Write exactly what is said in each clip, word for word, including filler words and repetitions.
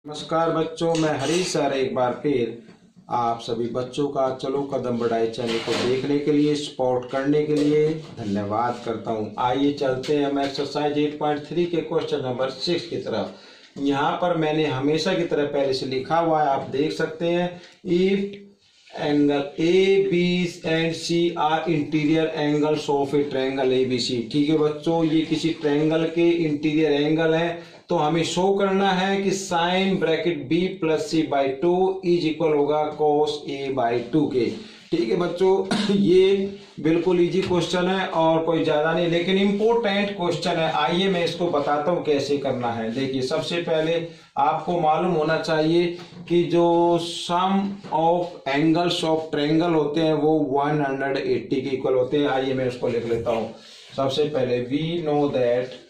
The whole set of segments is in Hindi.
नमस्कार बच्चों, मैं हरीश सर एक बार फिर आप सभी बच्चों का चलो कदम बढ़ाए चैनल को देखने के लिए, सपोर्ट करने के लिए धन्यवाद करता हूं। आइए चलते हैं हम एक्सरसाइज आठ पॉइंट तीन के क्वेश्चन नंबर छह की तरफ। यहां पर मैंने हमेशा की तरह पहले से लिखा हुआ है, आप देख सकते हैं। If angle A B and C are interior angles of a triangle A B C. ठीक है बच्चों, ये किसी ट्रायंगल के इंटीरियर एंगल है, तो हमें शो करना है कि sine bracket B plus C by two is equal होगा कोस ए बाई टू के। ठीक है बच्चों, ये बिल्कुल इजी क्वेश्चन है और कोई ज्यादा नहीं, लेकिन इंपॉर्टेंट क्वेश्चन है। आइए मैं इसको बताता हूं कैसे करना है। देखिए, सबसे पहले आपको मालूम होना चाहिए कि जो sum of angles of triangle होते हैं वो एक सौ अस्सी के इक्वल होते हैं। आइए मैं उसको लिख लेता हूं। सबसे पहले we know that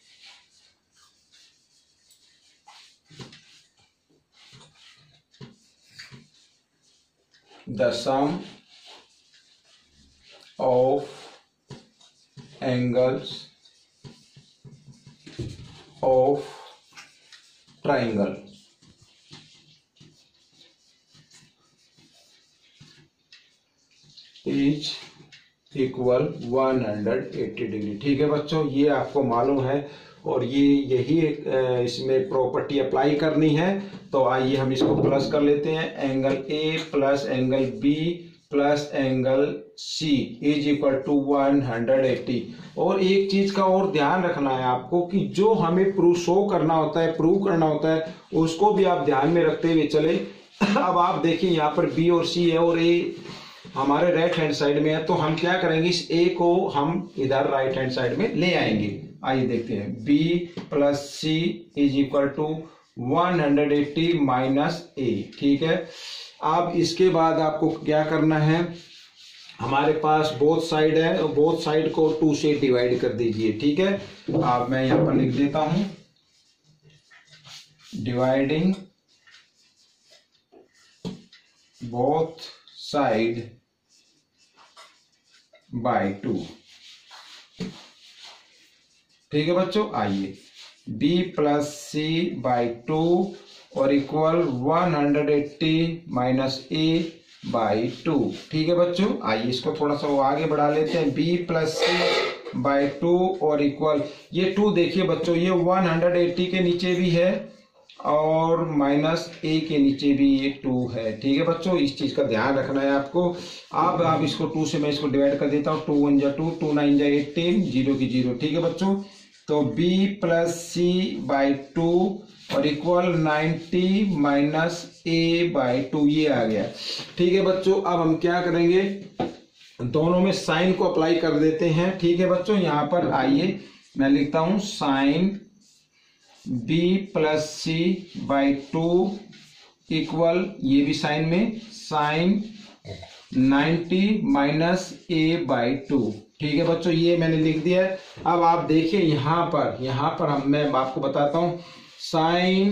the sum of angles of triangle is equal एक सौ अस्सी डिग्री। ठीक है बच्चों, ये आपको मालूम है और ये यही इसमें प्रॉपर्टी अप्लाई करनी है। तो आइए हम इसको प्लस कर लेते हैं। Angle A plus angle B plus angle C is equal to एक सौ अस्सी। और एक चीज का और ध्यान रखना है आपको कि जो हमें प्रूव शो करना होता है, प्रूव करना होता है, उसको भी आप ध्यान में रखते हुए चले। अब आप देखिए यहाँ पर बी और सी है और ए हमारे राइट हैंड साइड में है, तो हम क्या करेंगे, इस ए को हम इधर राइट हैंड साइड में ले आएंगे। आइए देखते हैं। b plus C is equal to एक सौ अस्सी माइनस ए। ठीक है, अब इसके बाद आपको क्या करना है, हमारे पास बोथ साइड है, बोथ साइड को टू से डिवाइड कर दीजिए। ठीक है, अब मैं यहां पर लिख देता हूं dividing both side by two. ठीक है बच्चों, आइए b plus C by two और इक्वल एक सौ अस्सी माइनस ए बाई टू। ठीक है बच्चों, आइए इसको थोड़ा सा वो आगे बढ़ा लेते हैं। b plus C by two और इक्वल, ये टू देखिए बच्चों, ये एक सौ अस्सी के नीचे भी है और माइनस ए के नीचे भी ये टू है। ठीक है बच्चों, इस चीज का ध्यान रखना है आपको। अब आप इसको टू से मैं इसको डिवाइड कर देता हूँ। टू वन जा टू, टू नाइन जा एटीन, जीरो की जीरो। ठीक है बच्चों, तो b plus C by two और equal ninety minus A by two, ये आ गया। ठीक है बच्चों, अब हम क्या करेंगे, दोनों में साइन को अप्लाई कर देते हैं। ठीक है बच्चों, यहां पर आइए मैं लिखता हूं sine b plus C by two equal, ये भी साइन में sine ninety minus A by two. ठीक है बच्चों, ये मैंने लिख दिया है। अब आप देखिए यहां पर, यहां पर हम मैं आपको बताता हूं साइन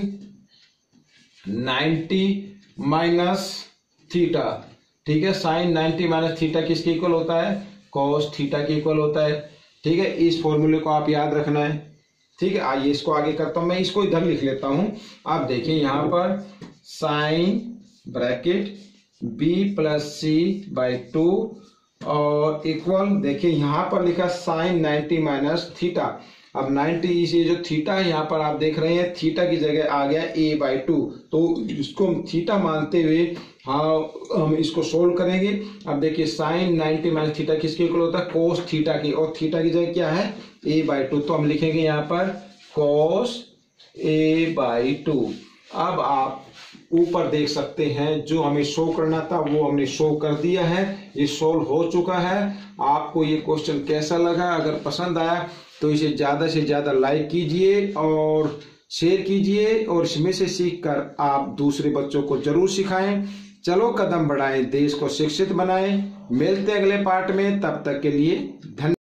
नाइन्टी माइनस थीटा। ठीक है, साइन नाइन्टी माइनस थीटा किसके इक्वल होता है, कॉस थीटा के इक्वल होता है। ठीक है, इस फॉर्मूले को आप याद रखना है। ठीक है, आइए इसको आगे करता हूं, मैं इसको इधर लिख लेता हूं। आप देखिए यहां पर sine bracket b plus C by two और इक्वल, देखिए यहां पर लिखा साइन नाइन्टी माइनस थीटा। अब नाइन्टी, इसे जो थीटा है यहां पर आप देख रहे हैं, थीटा की जगह आ गया a बाई टू, तो इसको हम थीटा मानते हुए हाँ हम इसको सोल्व करेंगे। अब देखिए साइन नाइन्टी माइनस थीटा किसके इक्वल होता है, कोस थीटा की, और थीटा की जगह क्या है, a बाई टू, तो हम लिखेंगे यहाँ पर कोस a बाई टू। अब आप ऊपर देख सकते हैं जो हमें शो करना था वो हमने शो कर दिया है, ये सोल्व हो चुका है। आपको ये क्वेश्चन कैसा लगा, अगर पसंद आया तो इसे ज्यादा से ज्यादा लाइक कीजिए और शेयर कीजिए और इसमें से सीखकर आप दूसरे बच्चों को जरूर सिखाएं। चलो कदम बढ़ाएं, देश को शिक्षित बनाएं। मिलते अगले पार्ट में, तब तक के लिए धन्यवाद।